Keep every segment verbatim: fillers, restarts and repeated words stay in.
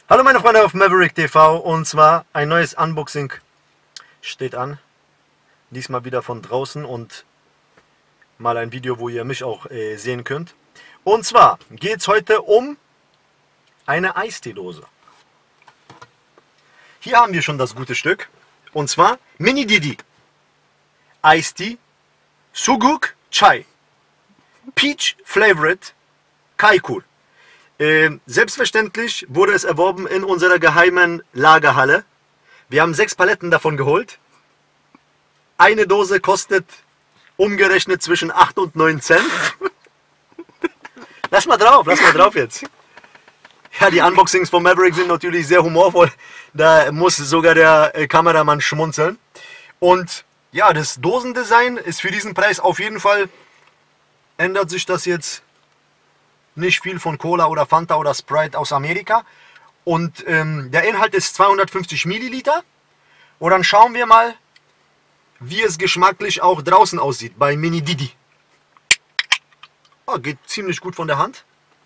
Hallo meine Freunde auf Maverick T V, und zwar ein neues Unboxing steht an. Diesmal wieder von draußen und mal ein Video, wo ihr mich auch äh, sehen könnt. Und zwar geht es heute um eine Eisteedose. Hier haben wir schon das gute Stück, und zwar Mini Didi Eistee Suguk Chai Peach Flavored Kaikur. Äh, selbstverständlich wurde es erworben in unserer geheimen Lagerhalle. Wir haben sechs Paletten davon geholt. Eine Dose kostet umgerechnet zwischen acht und neun Cent. Lass mal drauf, lass mal drauf jetzt. Ja, die Unboxings von Maverick sind natürlich sehr humorvoll. Da muss sogar der äh, Kameramann schmunzeln. Und ja, das Dosendesign ist für diesen Preis auf jeden Fall, ändert sich das jetzt nicht viel von Cola oder Fanta oder Sprite aus Amerika. Und ähm, der Inhalt ist zweihundertfünfzig Milliliter. Und dann schauen wir mal, wie es geschmacklich auch draußen aussieht bei Mini Didi. Oh, geht ziemlich gut von der Hand.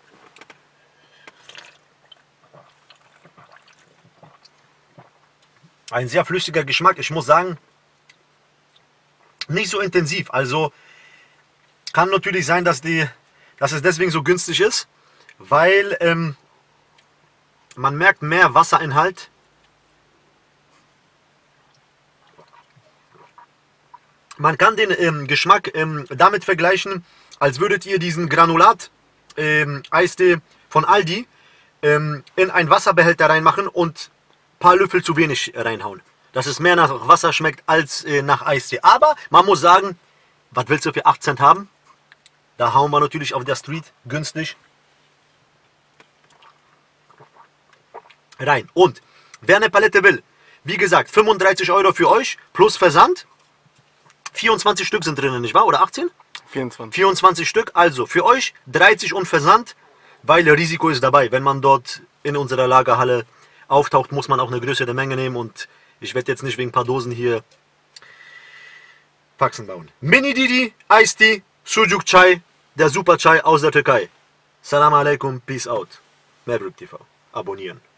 Ein sehr flüssiger Geschmack. Ich muss sagen, nicht so intensiv. Also kann natürlich sein, dass die dass es deswegen so günstig ist, weil ähm, man merkt mehr Wasserinhalt. Man kann den ähm, Geschmack ähm, damit vergleichen, als würdet ihr diesen Granulat ähm, Eistee von Aldi ähm, in einen Wasserbehälter reinmachen und ein paar Löffel zu wenig reinhauen. Dass es mehr nach Wasser schmeckt als äh, nach Eistee. Aber man muss sagen, was willst du für acht Cent haben? Da hauen wir natürlich auf der Street günstig rein. Und wer eine Palette will, wie gesagt, fünfunddreißig Euro für euch plus Versand. vierundzwanzig Stück sind drinnen, nicht wahr? Oder achtzehn? vierundzwanzig. vierundzwanzig Stück, also für euch dreißig und Versand, weil Risiko ist dabei. Wenn man dort in unserer Lagerhalle auftaucht, muss man auch eine größere Menge nehmen, und ich werde jetzt nicht wegen ein paar Dosen hier Faxen bauen. Mini Didi Eistee Sucuk Chai, der Super Chai aus der Türkei. Salam alaikum, peace out. Maverick T V. Abonnieren.